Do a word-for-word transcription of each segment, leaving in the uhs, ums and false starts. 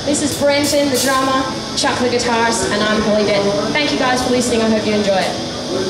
This is Brenton, the drummer, Chuck, the guitarist, and I'm Holly Denton. Thank you guys for listening. I hope you enjoy it.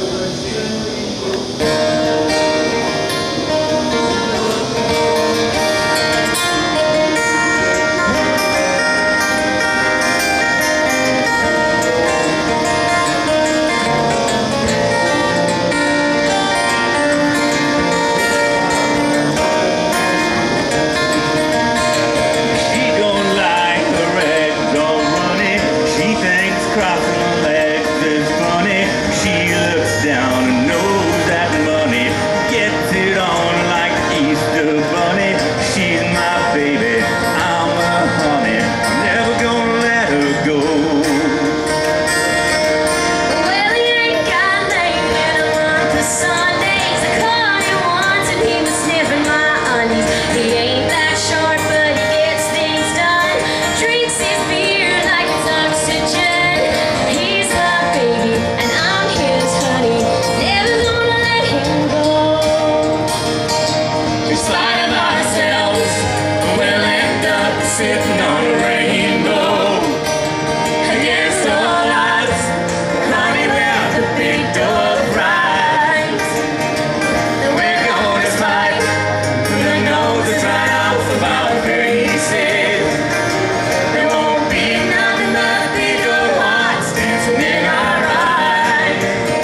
Sitting on a rainbow against all odds, running out the big door prize. We're gonna fight the noses right off of our faces. There won't be nothing but big old hearts dancing in our eyes.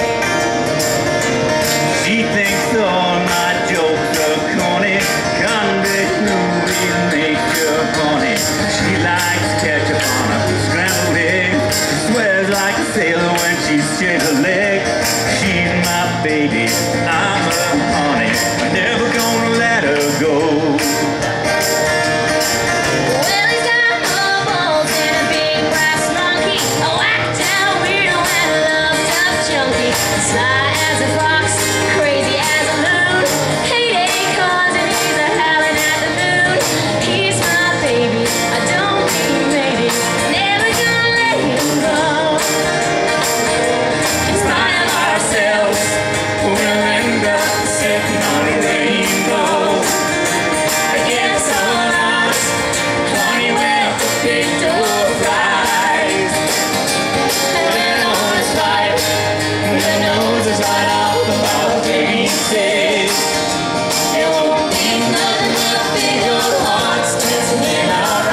She thinks all my jokes are corny, convict movies make her horny. She likes ketchup on a scrambled egg. She swears like a sailor when she's shaved her leg. She's my baby, I'm her honey. I'm never gonna let her go. Well, he's got bubbles and a big brass monkey, a whacked out weirdo and a loved-up junkie. Sly as a fox, crazy as a loon, heyday cars and he's a howling at the moon. He's my baby, I don't mean maybe, never gonna let him go. In spite of ourselves, we'll end up sitting on a rainbow against all odds, honey, well, the big door prize. We're gonna fight the noses right off of our faces. There won't be nothing but big old hearts dancing in our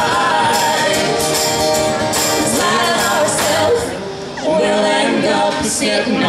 eyes. In spite of ourselves, we'll end up sitting